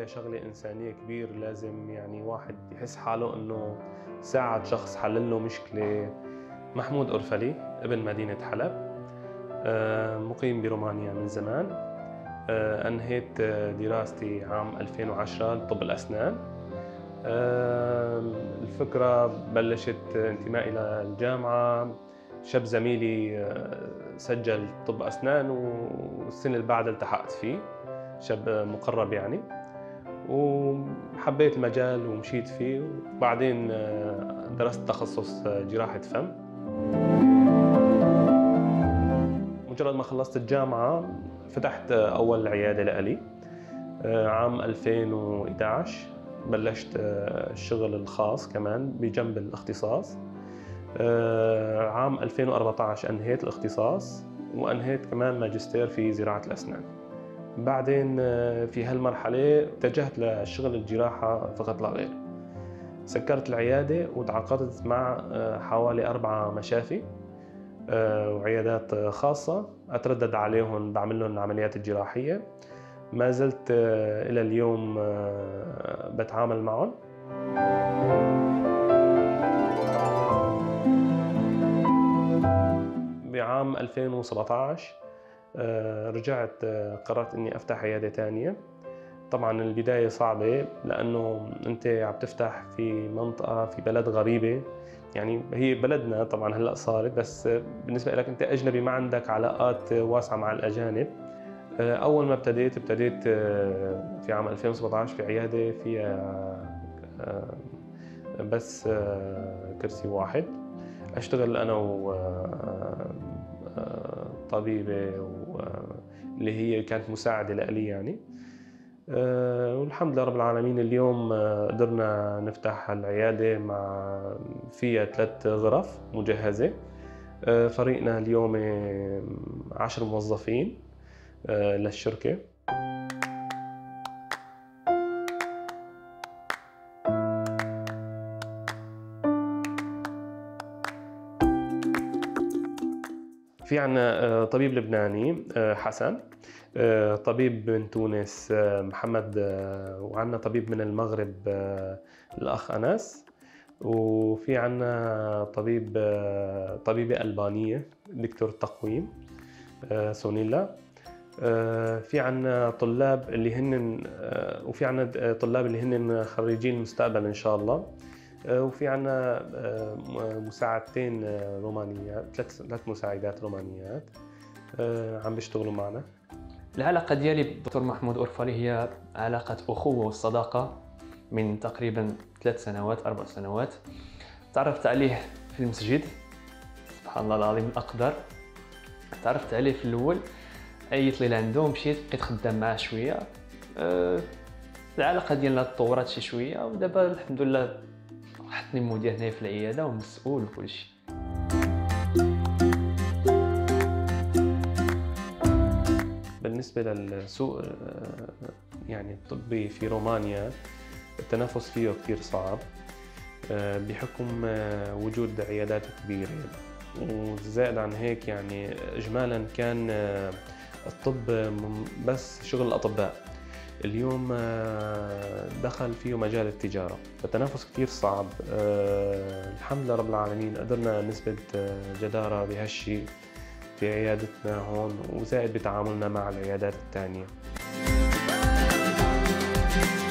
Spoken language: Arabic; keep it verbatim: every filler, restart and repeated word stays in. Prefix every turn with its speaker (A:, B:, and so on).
A: شغلة إنسانية كبير، لازم يعني واحد يحس حاله إنه ساعد شخص حلل له مشكلة. محمود أورفلي ابن مدينة حلب، مقيم برومانيا من زمان. أنهيت دراستي عام ألفين وعشرة لطب الأسنان. الفكرة بلشت انتمائي للجامعة، شاب زميلي سجل طب أسنان والسنة اللي بعدها التحقت فيه، شاب مقرب يعني، وحبيت المجال ومشيت فيه. وبعدين درست تخصص جراحة فم. مجرد ما خلصت الجامعة فتحت أول عيادة لإلي عام ألفين وإحدى عشر. بلشت الشغل الخاص كمان بجنب الاختصاص. عام ألفين وأربعة عشر أنهيت الاختصاص وأنهيت كمان ماجستير في زراعة الأسنان. بعدين في هالمرحلة اتجهت لشغل الجراحة فقط لا غير. سكرت العيادة وتعاقدت مع حوالي أربعة مشافي وعيادات خاصة أتردد عليهم، بعمل لهم العمليات الجراحية. ما زلت إلى اليوم بتعامل معهم. بعام ألفين وسبعة عشر رجعت قررت إني أفتح عيادة تانية. طبعاً البداية صعبة لأنه أنت عم تفتح في منطقة في بلد غريبة، يعني هي بلدنا طبعاً هلأ صارت، بس بالنسبة لك أنت أجنبي، ما عندك علاقات واسعة مع الأجانب. أول ما ابتديت ابتديت في عام ألفين وسبعة عشر في عيادة فيها بس كرسي واحد، أشتغل أنا وطبيبة اللي هي كانت مساعدة لي يعني. والحمد لله رب العالمين اليوم قدرنا نفتح العيادة مع فيها ثلاث غرف مجهزة. فريقنا اليوم عشر موظفين للشركة. في عنا طبيب لبناني حسن، طبيب من تونس محمد، وعنا طبيب من المغرب الأخ أنس، وفي عنا طبيب طبيبة ألبانية دكتور تقويم سونيلا. في عنا طلاب اللي هن وفي عنا طلاب اللي هن خريجين المستقبل إن شاء الله. وفي عنا مساعدتين رومانيات، ثلاث ثلاث مساعدات رومانيات عم بيشتغلوا معنا.
B: العلاقة ديالي بالدكتور محمود أورفلي هي علاقة أخوة والصداقة من تقريبا ثلاث سنوات أربع سنوات. تعرفت عليه في المسجد، سبحان الله العظيم الأقدر. تعرفت عليه في الأول، عيط لي لعنده ومشيت بقيت خدام معاه شوية. أه العلاقة ديالنا تطورات شي شوية، ودابا الحمد لله حطني مدير هنايا في العيادة ومسؤول وكل شيء.
A: بالنسبة للسوق يعني الطبي في رومانيا التنافس فيه كتير صعب بحكم وجود عيادات كبيرة، وزائد عن هيك يعني إجمالاً كان الطب بس شغل الأطباء. اليوم دخل فيه مجال التجارة، فالتنافس كتير صعب. الحمد لله رب العالمين قدرنا نثبت جدارة بهالشي في عيادتنا هون، وزائد بتعاملنا مع العيادات الثانية.